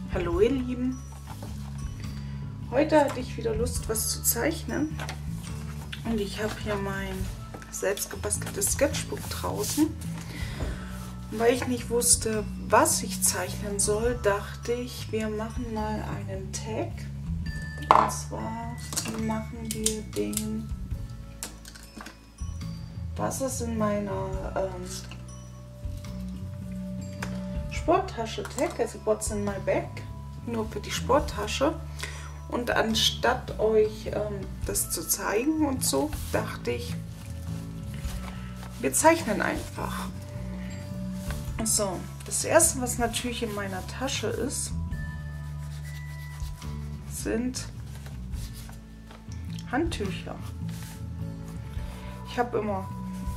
Hallo ihr Lieben, heute hatte ich wieder Lust, was zu zeichnen und ich habe hier mein selbst gebasteltes Sketchbook draußen. Und weil ich nicht wusste, was ich zeichnen soll, dachte ich, wir machen mal einen Tag. Und zwar machen wir den, das ist in meiner Sporttasche Tag, also What's in my bag, nur für die Sporttasche. Und anstatt euch das zu zeigen und so, dachte ich, wir zeichnen einfach. So, das erste, was natürlich in meiner Tasche ist, sind Handtücher. Ich habe immer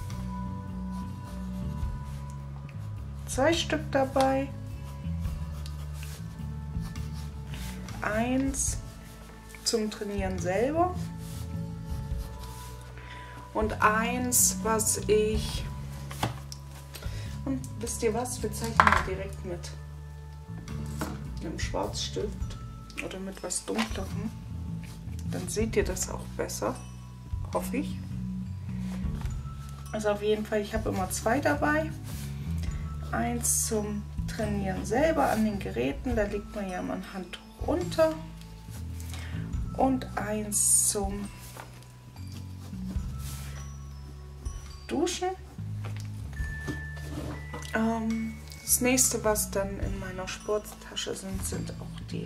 2 Stück dabei. Eins zum Trainieren selber und eins, was ich, und wisst ihr was, wir zeichnen direkt mit einem Schwarzstift oder mit was Dunklerem, dann seht ihr das auch besser, hoffe ich. Also auf jeden Fall, ich habe immer 2 dabei. Eins zum Trainieren selber an den Geräten, da legt man ja mal ein Handtuch unter, und eins zum Duschen. Das nächste, was dann in meiner Sporttasche sind auch die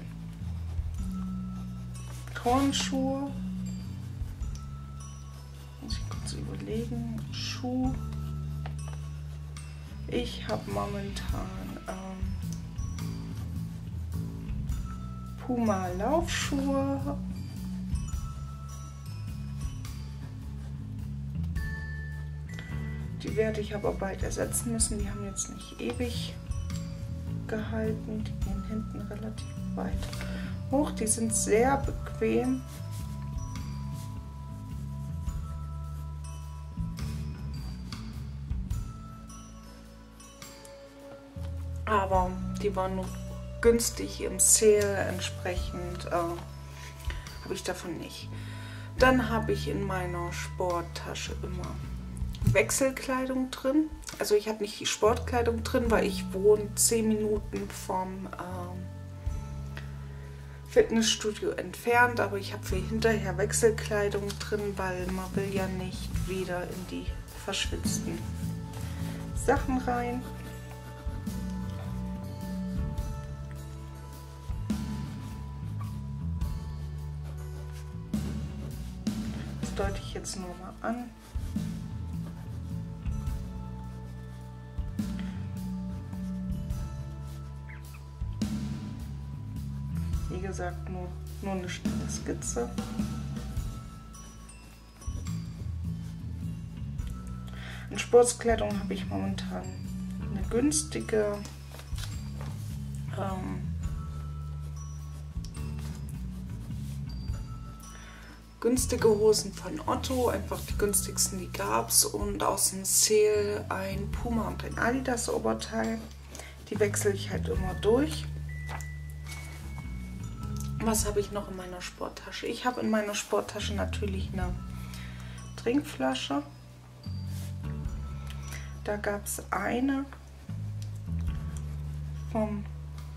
Turnschuhe. Muss ich kurz überlegen. Schuh. Ich habe momentan Puma Laufschuhe. Die werde ich aber bald ersetzen müssen. Die haben jetzt nicht ewig gehalten. Die gehen hinten relativ weit hoch. Die sind sehr bequem. Aber die waren noch günstig im Sale, entsprechend habe ich davon nicht. Dann habe ich in meiner Sporttasche immer Wechselkleidung drin. Also ich habe nicht die Sportkleidung drin, weil ich wohne 10 Minuten vom Fitnessstudio entfernt, aber ich habe für hinterher Wechselkleidung drin, weil man will ja nicht wieder in die verschwitzten Sachen rein. Das deute ich jetzt nur mal an. Wie gesagt, nur eine schnelle Skizze. An Sportkleidung habe ich momentan eine günstige Hosen von Otto, einfach die günstigsten, die gab es, und aus dem Sale ein Puma und ein Adidas Oberteil. Die wechsle ich halt immer durch. Was habe ich noch in meiner Sporttasche? Ich habe in meiner Sporttasche natürlich eine Trinkflasche. Da gab es eine vom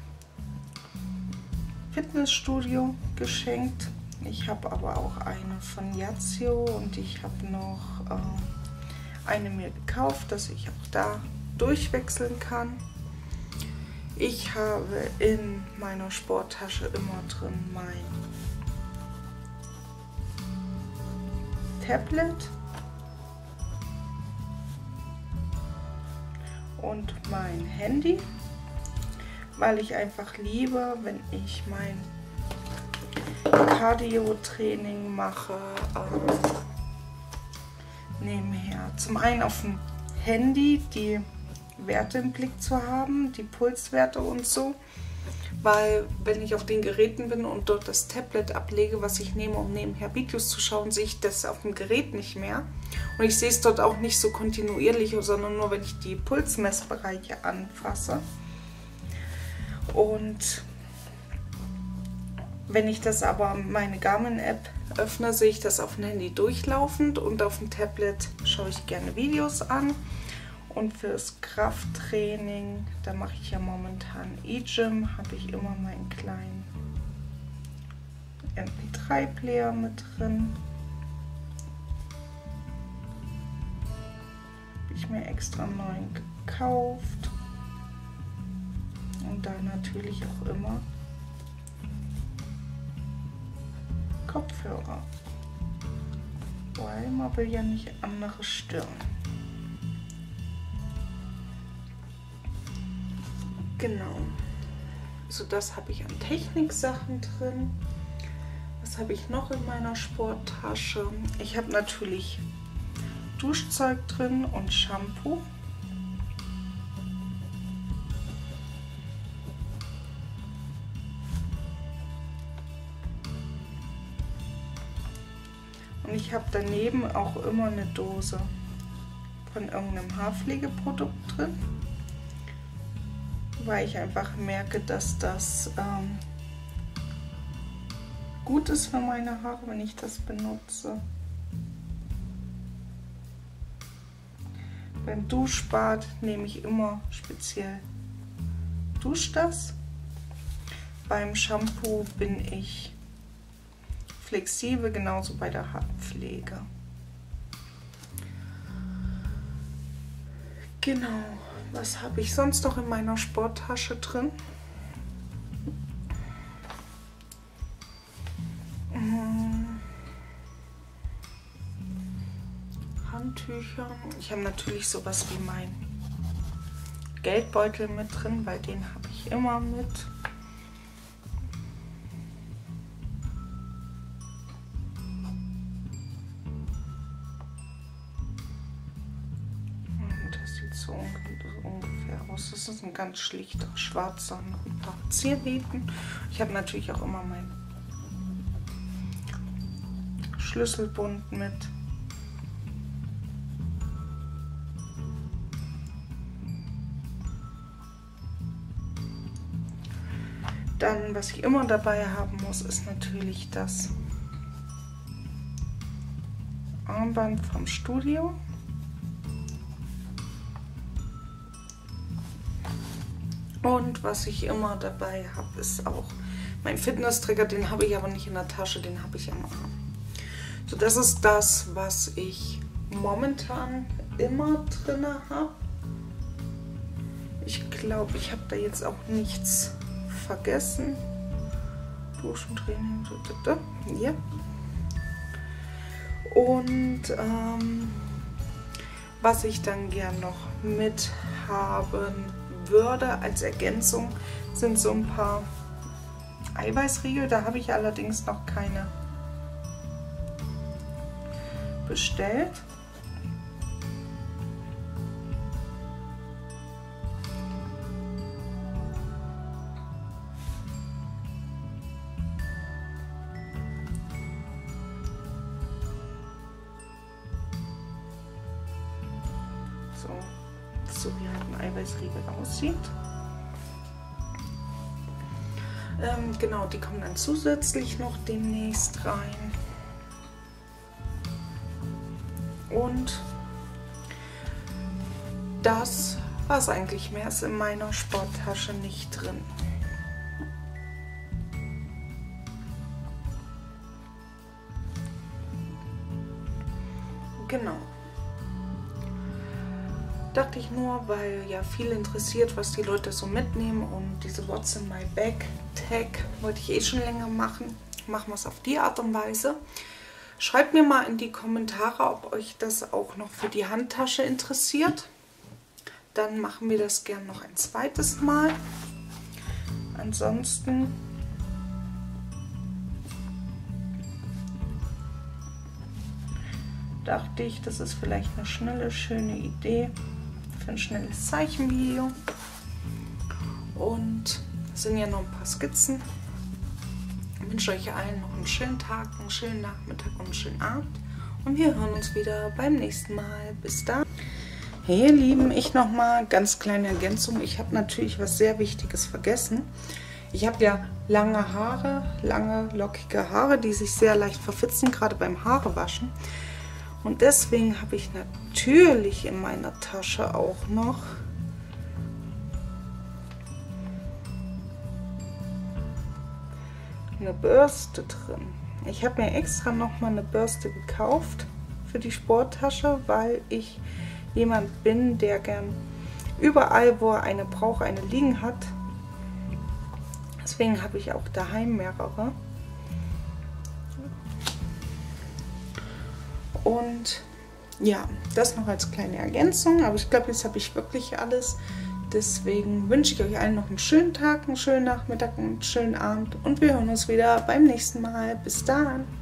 Fitnessstudio geschenkt. Ich habe aber auch eine von Yazio und ich habe noch eine mir gekauft, dass ich auch da durchwechseln kann. Ich habe in meiner Sporttasche immer drin mein Tablet und mein Handy, weil ich einfach liebe, wenn ich mein Cardio-Training mache, nebenher. Zum einen auf dem Handy die Werte im Blick zu haben, die Pulswerte und so, weil wenn ich auf den Geräten bin und dort das Tablet ablege, was ich nehme, um nebenher Videos zu schauen, sehe ich das auf dem Gerät nicht mehr. Und ich sehe es dort auch nicht so kontinuierlich, sondern nur, wenn ich die Pulsmessbereiche anfasse. Und Wenn ich das aber meine Garmin-App öffne, sehe ich das auf dem Handy durchlaufend und auf dem Tablet schaue ich gerne Videos an. Und fürs Krafttraining, da mache ich ja momentan E-Gym, habe ich immer meinen kleinen MP3-Player mit drin. Habe ich mir extra einen neuen gekauft. Und da natürlich auch immer Kopfhörer, weil man will ja nicht andere stören. Genau, so das habe ich an Techniksachen drin. Was habe ich noch in meiner Sporttasche? Ich habe natürlich Duschzeug drin und Shampoo. Und ich habe daneben auch immer eine Dose von irgendeinem Haarpflegeprodukt drin, weil ich einfach merke, dass das gut ist für meine Haare, wenn ich das benutze. Beim Duschbad nehme ich immer speziell Duschdas. Beim Shampoo bin ich flexibel, genauso bei der Haarpflege. Genau, was habe ich sonst noch in meiner Sporttasche drin? Handtücher. Ich habe natürlich sowas wie mein Geldbeutel mit drin, weil den habe ich immer mit. So ungefähr aus. Das ist ein ganz schlichter schwarzer mit ein paar Ziernieten. Ich habe natürlich auch immer meinen Schlüsselbund mit. Dann, was ich immer dabei haben muss, ist natürlich das Armband vom Studio. Und was ich immer dabei habe, ist auch mein Fitness-Trigger. Den habe ich aber nicht in der Tasche, den habe ich am Arm. So, das ist das, was ich momentan immer drin habe. Ich glaube, ich habe da jetzt auch nichts vergessen. Duschentraining, ja. Und was ich dann gern noch mit haben würde als Ergänzung, sind so ein paar Eiweißriegel. Da habe ich allerdings noch keine bestellt. So wie halt ein Eiweißriegel aussieht. Genau, die kommen dann zusätzlich noch demnächst rein. Und das war es eigentlich, mehr ist in meiner Sporttasche nicht drin. Genau. Dachte ich nur, weil ja viel interessiert, was die Leute so mitnehmen, und diese What's in my bag Tag wollte ich eh schon länger machen. Machen wir es auf die Art und Weise. Schreibt mir mal in die Kommentare, ob euch das auch noch für die Handtasche interessiert. Dann machen wir das gern noch ein zweites Mal. Ansonsten dachte ich, das ist vielleicht eine schnelle, schöne Idee für ein schnelles Zeichenvideo. Und es sind ja noch ein paar Skizzen. Ich wünsche euch allen noch einen schönen Tag, einen schönen Nachmittag und einen schönen Abend. Und wir hören uns wieder beim nächsten Mal. Bis dann. Hey ihr Lieben, ich nochmal ganz kleine Ergänzung. Ich habe natürlich was sehr Wichtiges vergessen. Ich habe ja lange Haare, lange lockige Haare, die sich sehr leicht verfitzen, gerade beim Haarewaschen. Und deswegen habe ich natürlich in meiner Tasche auch noch eine Bürste drin. Ich habe mir extra noch mal eine Bürste gekauft für die Sporttasche, weil ich jemand bin, der gern überall, wo er eine braucht, eine liegen hat. Deswegen habe ich auch daheim mehrere. Und ja, das noch als kleine Ergänzung. Aber ich glaube, jetzt habe ich wirklich alles. Deswegen wünsche ich euch allen noch einen schönen Tag, einen schönen Nachmittag, einen schönen Abend. Und wir hören uns wieder beim nächsten Mal. Bis dann!